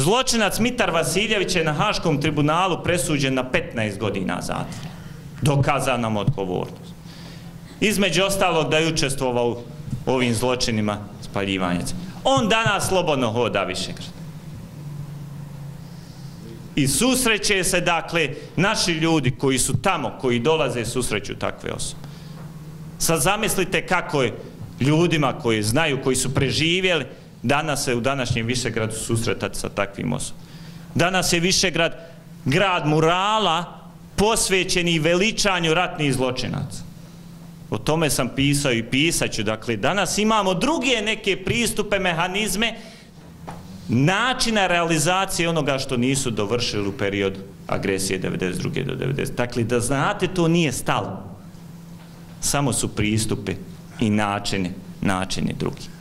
Zločinac Mitar Vasiljević je na Haškom tribunalu presuđen na 15 godina zatvora. Dokazana mu odgovornost. Između ostalog da je učestvovao u ovim zločinima spaljivanja. On danas slobodno hoda Višegrad. I susreće se, dakle, naši ljudi koji su tamo, koji dolaze, susreću takve osobe. Sad zamislite kako je ljudima koji znaju, koji su preživjeli, danas se u današnjem Višegradu susretati sa takvim osobama. Danas je Višegrad grad murala posvećen i veličanju ratnih zločinaca. O tome sam pisao i pisat ću. Dakle, danas imamo druge neke pristupe, mehanizme, načina realizacije onoga što nisu dovršili u periodu agresije 92. do 90. Dakle, da znate, to nije stalo. Samo su pristupi i načini drugi.